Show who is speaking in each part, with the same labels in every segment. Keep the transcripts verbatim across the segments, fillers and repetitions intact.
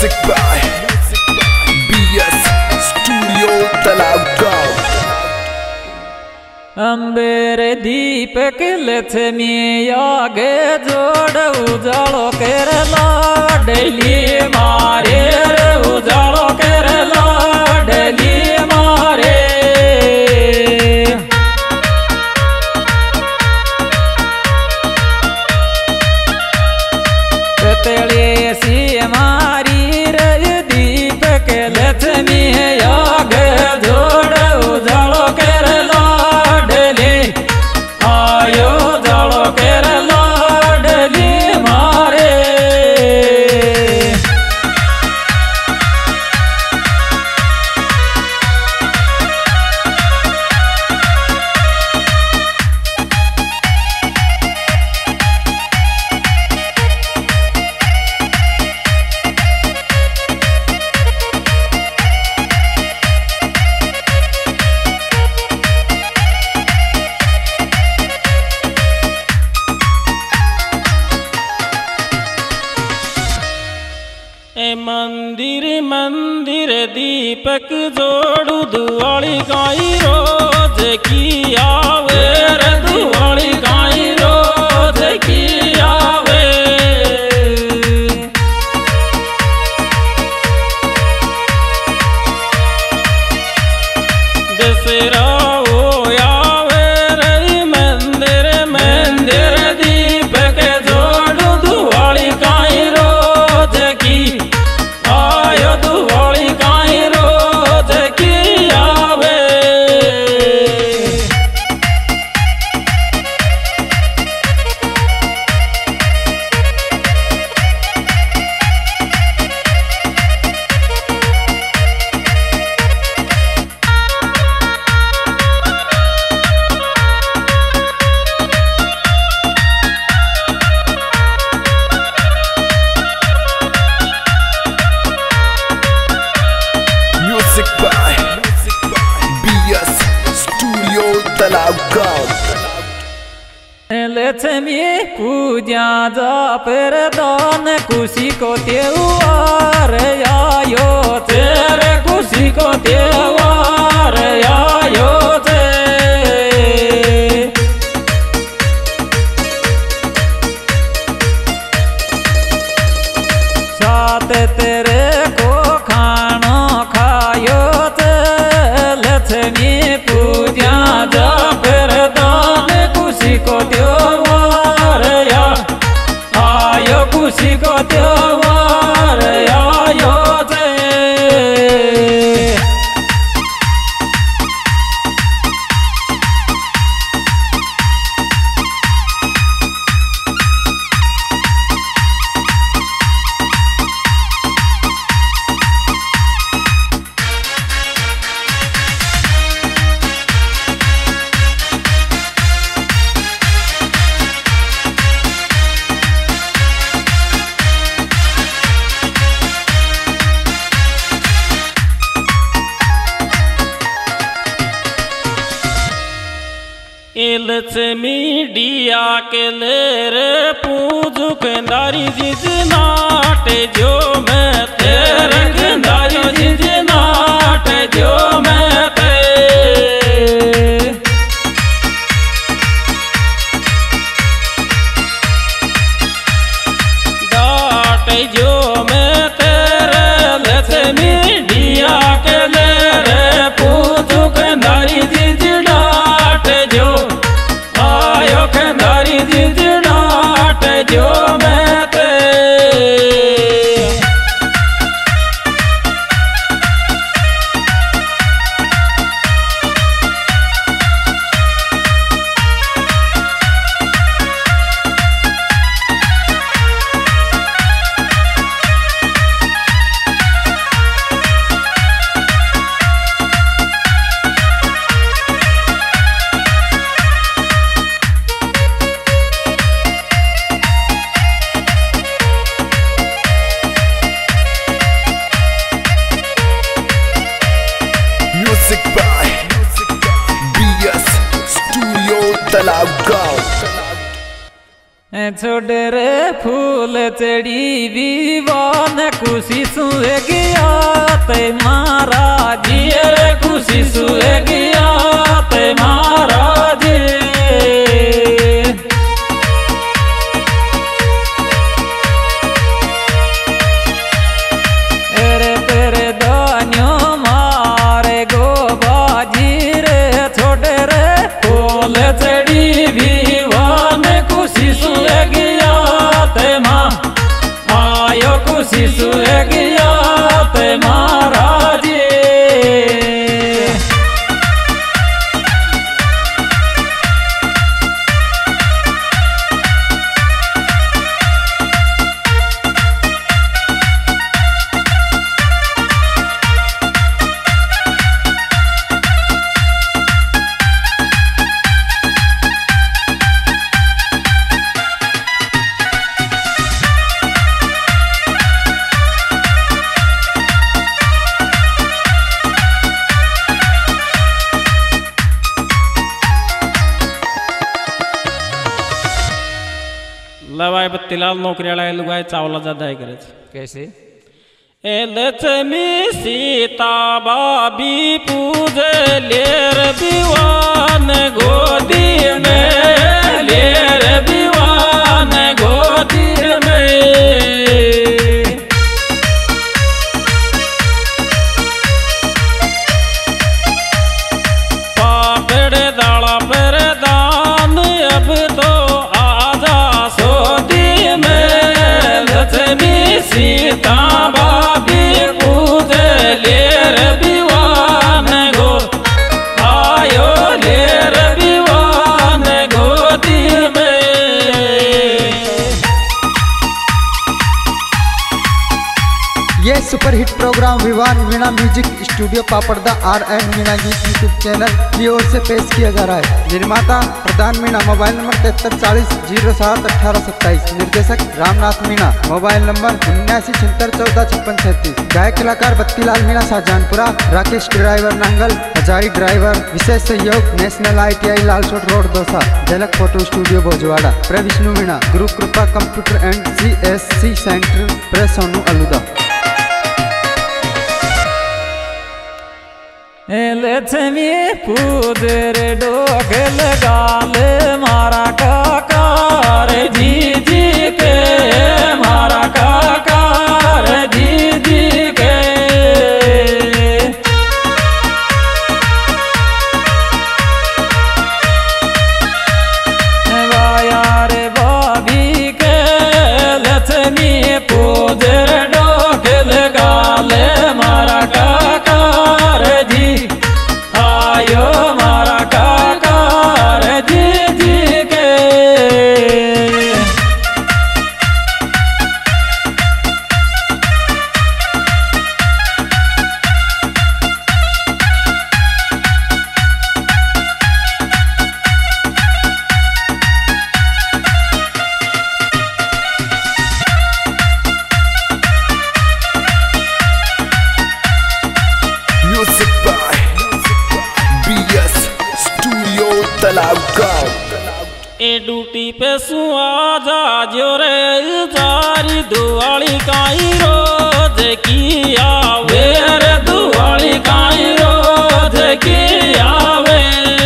Speaker 1: Music by B S Studio Talaggaon.
Speaker 2: अंबेरे दीपक लक्ष्मी आगे जोड़ उजालो कर लाडली मारे रे उजालो कर लाडली मारे तेरे सी मारी रे दीपक लक्ष्मी आगे जोड़ उजालो कर लाडली आयो जालो कर लाडली मारे
Speaker 3: मंदिर मंदिर दीपक जोड़ू दुआली गाई रोज की आवे रे दुआली गाई रोज की आवे दसरा ओ आवे रे मंदिर मंदिर दीपक जोड़ू दुआली गाई रोज की दुआली गाई रोज की आवे
Speaker 1: Music by B S Studio Talaggaon.
Speaker 2: Lakshmi पूजा जा पर दान खुशी को त्योहार आयो तेरे खुशी को त्योहार आयो ते साथ तेरे को खाना खायो ते लक्ष्मी पूजा जा पर दान खुशी को त्योहार आयो खुशी को त्योहार आयो ते
Speaker 3: लक्ष्मी डिया के ले रे पूजू कंदारी जिज नाट जो मैं तेरे कंदारी जिज नाट जो मैं ते डाट जो मैं तेरे लक्ष्मी डिया के ले रे पूजू कंदारी जिज डाट जो आयो कंदारी जिज डाट जो मैं ते
Speaker 1: Talaggaon.
Speaker 2: छोड़ रे फूल चढ़ी विवान खुशी सुए गया ते महाराज रे खुशी सुए गया ते महाराज रे तेरे दानियो मारे गो बाजी रे छोड़ रे फूल चढ़ी विवान खुशी सुए गया ते माँ आयो खुशी सुए गया ते महाराज
Speaker 3: लवाई बत्तीलाल नौकरी वाला लुगाई चावला ज्यादा है करे
Speaker 2: कैसे
Speaker 3: ए लक्ष्मी सीता बाबी पूजे लेर दीवान गोदी में लेर दीवान गोदी में पापड़ दाला पर दान अब तो सीता बाबी पूजे लेर दीवान गो आयो लेर दीवान गोदी में।
Speaker 4: ये superhit programme Vivan Meena music studio Papadda R and Meena गीत यूट्यूब चैनल की ओर से पेश किया जा रहा है। निर्माता प्रधान मीणा, मोबाइल नंबर तिहत्तर चालीस जीरो सात अठारह सत्ताईस। निर्देशक रामनाथ मीणा, मोबाइल नंबर उन्यासी छिहत्तर चौदह छप्पन छत्तीस। गायक कलाकार बत्तीलाल मीणा शाहजहानपुरा, राकेश ड्राइवर नांगल, हजारी ड्राइवर। विशेष सहयोग national I T I Lalsot road Dausa, Jhalak photo studio Bhojwada. प्रे Vishnu Meena, Guru Kripa computer and C S C centre, प्रे सोनू अलुदा।
Speaker 2: लक्ष्मी पूजर डोग लगाल मारा काकार जी जी के मारा काकार जी जी के यार बाबी के लक्ष्मी पूजर डोग लगाल मारा काकार जी आयो मारा काकार जी जी के ए ड्यूटी पे सुआ जा जो रे जारी दुआली काई रोज की आवे रे दुआली काई रोज की आवे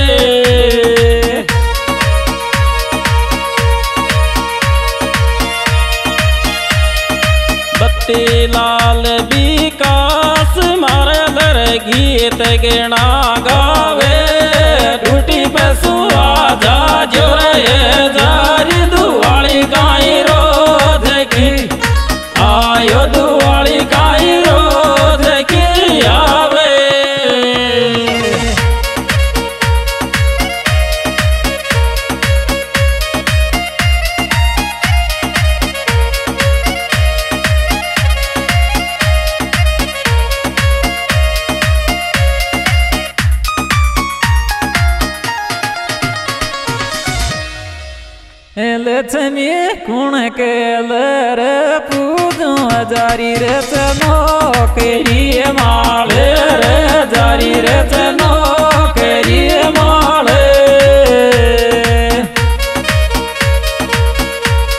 Speaker 2: बत्तीलाल विकास मारे लर गीत गेना गावे ड्यूटी पे सुआ जा जो रे जारी दुआली काई रोज की आयो दुआली काई रोज की आवे लक्ष्मी कुण के लर पूजो जारी रे चनो केरी माल रे जारी रे चनो केरी माल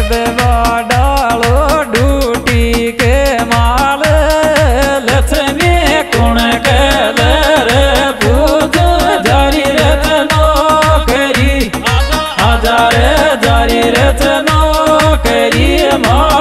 Speaker 2: देवा डालो डूटी के माल लक्ष्मी कुण के रे पूज जारी रत नौकरी हजार जारी रत नौकरी माल